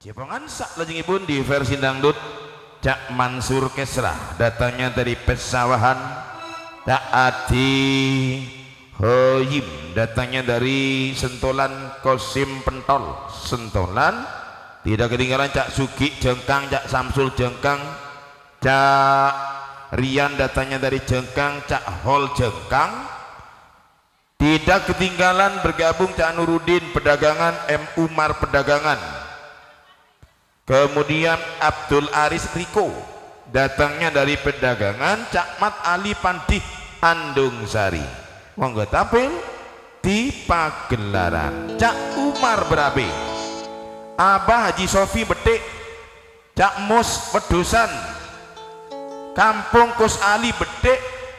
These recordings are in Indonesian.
Jepongan sak lajengipun di versi dangdut Cak Mansur Kesrah, datangnya dari Pesawahan. Cak Adi Hoyim, datangnya dari Sentolan. Kosim Pentol Sentolan. Tidak ketinggalan Cak Sugi Jengkang, Cak Samsul Jengkang, Cak Rian datangnya dari Jengkang, Cak Hol Jengkang. Tidak ketinggalan bergabung Cak Nurudin Pedagangan, M Umar Pedagangan. Kemudian Abdul Aris Riko datangnya dari Pedagangan, Cak Mat Ali Pandih Andung Sari. Monggo tampil di pagelaran. Cak Umar Berabe, Abah Haji Sofi Betik, Cak Mus Pedusan, Kampung Kus Ali Betik,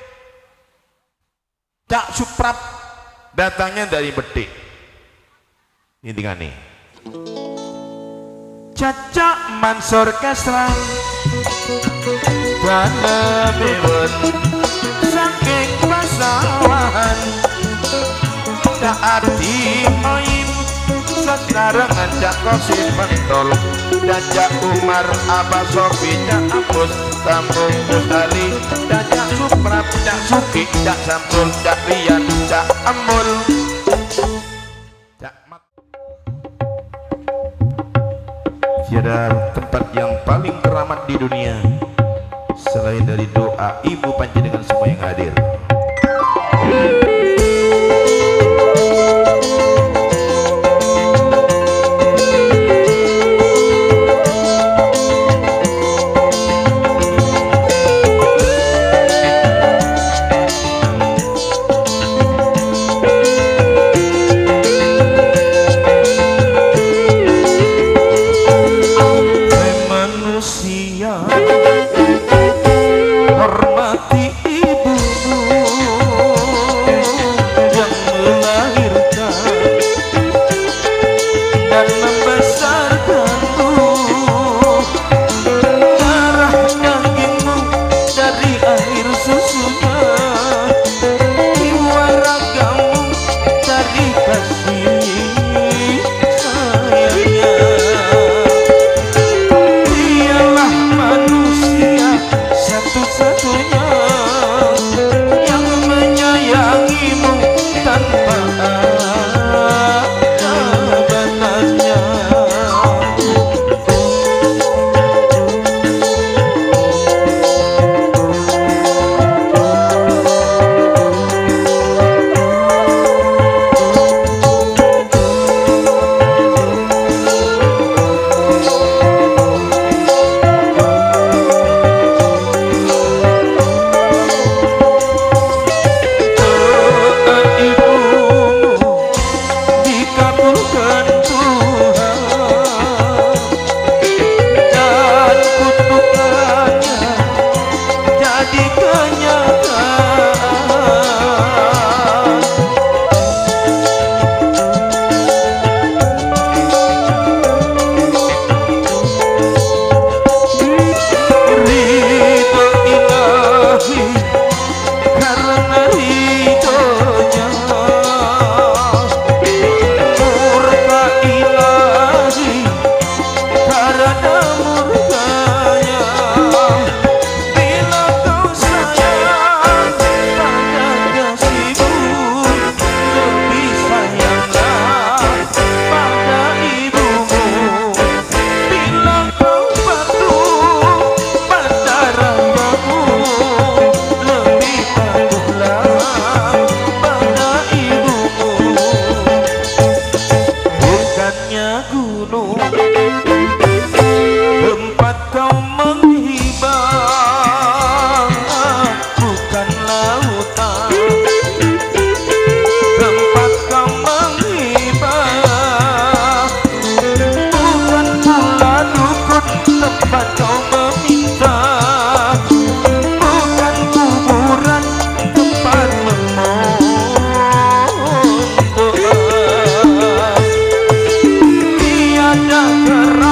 Cak Suprap datangnya dari Betik. Ini tinggal nih. Cak Mansur Kesrah dalemipun saking Pesawahan. Cak Adi Hoyim sesarengan Cak Kosim Pentol dan Cak Umar Abah Sofi, Cak Agus Kampung Kusali, dan Cak Suprap, Cak Sugi, Cak Samsul, Cak Rian, Cak Amul, Cak Mat. Tiada tempat yang paling keramat di dunia selain dari doa ibu panjenengan semua yang hadir. Hormati ibumu yang melahirkan dan membesarkanmu. Darah dagingmu dari air susunya, jiwa ragamu dari kasih sayangnya. Dialah manusia satu-satunya yang menyayangimu tanpa ada batasnya. Tempat kau menghibah bukan lautan, tempat kau menghibah bukan pula dukun, tempat kau meminta bukan kuburan, tempat memohon doa. Tiada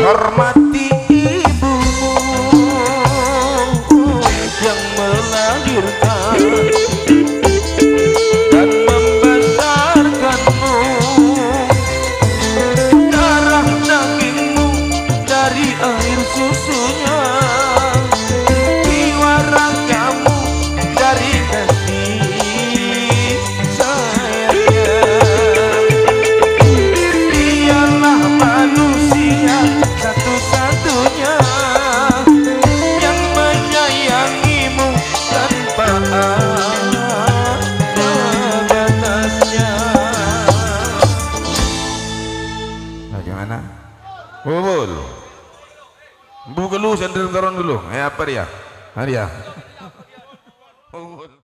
hormati ibumu yang melahirkan dan membesarkanmu. Darah dagingmu dari air susunya, jiwa ragamu dari kasih sayangnya. Dialah manusia satu-satunya yang menyayangimu tanpa ada batasnya. Bagaimana? Bubul. Bu dulu, sender turun dulu. Apa dia? Dia.